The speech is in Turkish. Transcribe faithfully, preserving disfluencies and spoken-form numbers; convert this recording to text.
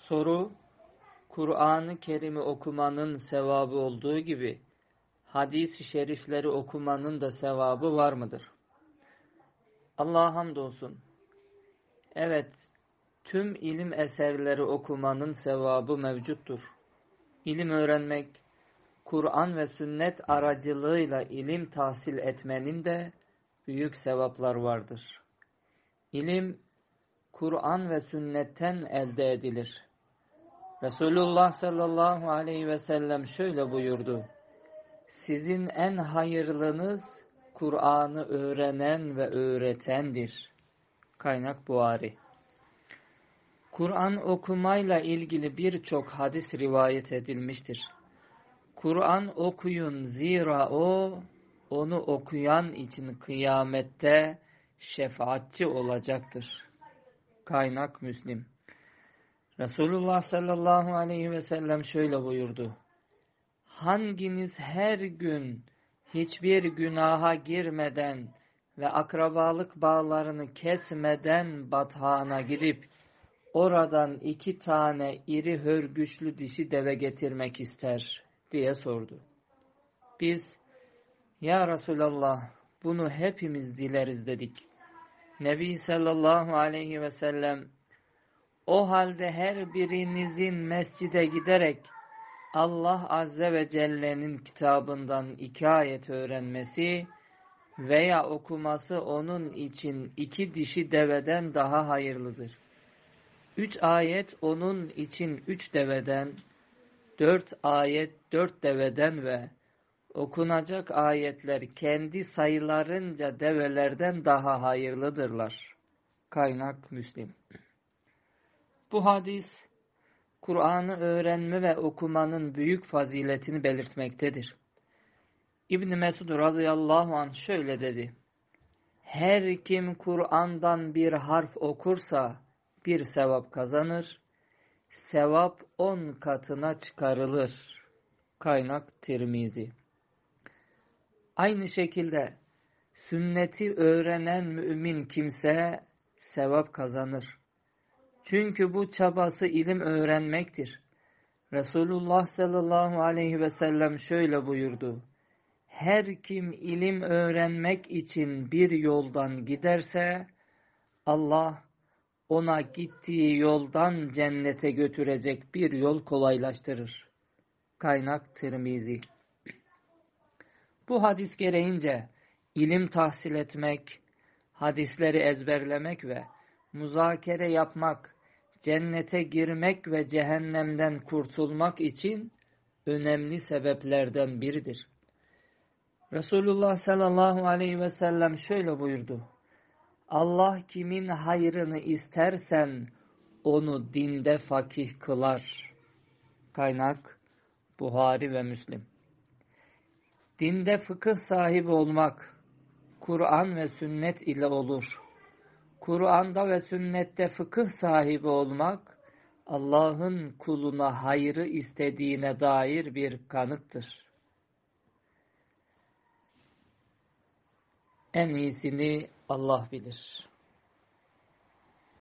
Soru, Kur'an-ı Kerim'i okumanın sevabı olduğu gibi hadis-i şerifleri okumanın da sevabı var mıdır? Allah'a hamdolsun. Evet, tüm ilim eserleri okumanın sevabı mevcuttur. İlim öğrenmek, Kur'an ve sünnet aracılığıyla ilim tahsil etmenin de büyük sevaplar vardır. İlim, Kur'an ve sünnetten elde edilir. Resulullah sallallahu aleyhi ve sellem şöyle buyurdu: Sizin en hayırlınız Kur'an'ı öğrenen ve öğretendir. Kaynak Buhari. Kur'an okumayla ilgili birçok hadis rivayet edilmiştir. Kur'an okuyun zira o, onu okuyan için kıyamette şefaatçi olacaktır. Kaynak Müslim. Resulullah sallallahu aleyhi ve sellem şöyle buyurdu: Hanginiz her gün hiçbir günaha girmeden ve akrabalık bağlarını kesmeden batağına gidip oradan iki tane iri hörgüçlü dişi deve getirmek ister diye sordu. Biz, ya Resulallah, bunu hepimiz dileriz dedik. Nebi sallallahu aleyhi ve sellem, o halde her birinizin mescide giderek Allah Azze ve Celle'nin kitabından iki ayet öğrenmesi veya okuması onun için iki dişi deveden daha hayırlıdır. Üç ayet onun için üç deveden, dört ayet dört deveden ve okunacak ayetler kendi sayılarınca develerden daha hayırlıdırlar. Kaynak Müslim. Bu hadis, Kur'an'ı öğrenme ve okumanın büyük faziletini belirtmektedir. İbn Mesud radıyallahu anh şöyle dedi: Her kim Kur'an'dan bir harf okursa bir sevap kazanır, sevap on katına çıkarılır. Kaynak Tirmizi. Aynı şekilde sünneti öğrenen mümin kimse sevap kazanır. Çünkü bu çabası ilim öğrenmektir. Resulullah sallallahu aleyhi ve sellem şöyle buyurdu: Her kim ilim öğrenmek için bir yoldan giderse, Allah ona gittiği yoldan cennete götürecek bir yol kolaylaştırır. Kaynak Tirmizi. Bu hadis gereğince ilim tahsil etmek, hadisleri ezberlemek ve muzakere yapmak, cennete girmek ve cehennemden kurtulmak için önemli sebeplerden biridir. Resulullah sallallahu aleyhi ve sellem şöyle buyurdu: Allah kimin hayrını istersen onu dinde fakih kılar. Kaynak Buhari ve Müslim. Dinde fıkıh sahibi olmak, Kur'an ve sünnet ile olur. Kur'an'da ve sünnette fıkıh sahibi olmak, Allah'ın kuluna hayrı istediğine dair bir kanıttır. En iyisini Allah bilir.